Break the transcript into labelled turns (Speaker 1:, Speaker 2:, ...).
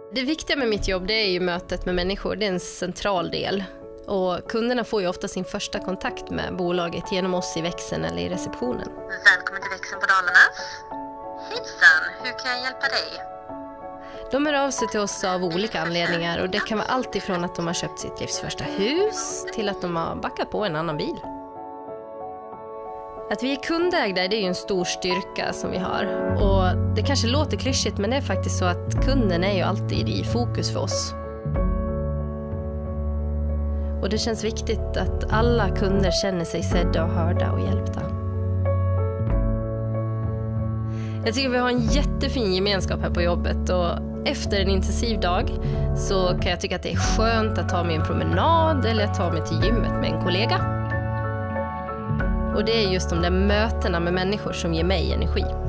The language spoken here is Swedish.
Speaker 1: Det viktiga med mitt jobb, det är ju mötet med människor. Det är en central del. Och kunderna får ju ofta sin första kontakt med bolaget genom oss i växeln eller i receptionen.
Speaker 2: Välkommen till växeln på Dalarna. Hejsan, hur kan jag hjälpa dig?
Speaker 1: De hör av sig till oss av olika anledningar och det kan vara allt ifrån att de har köpt sitt livs första hus till att de har backat på en annan bil. Att vi är kundägda, det är ju en stor styrka som vi har. Och det kanske låter klyschigt, men det är faktiskt så att kunden är ju alltid i fokus för oss. Och det känns viktigt att alla kunder känner sig sedda och hörda och hjälpta. Jag tycker vi har en jättefin gemenskap här på jobbet och efter en intensiv dag så kan jag tycka att det är skönt att ta mig en promenad eller att ta mig till gymmet med en kollega. Och det är just de där mötena med människor som ger mig energi.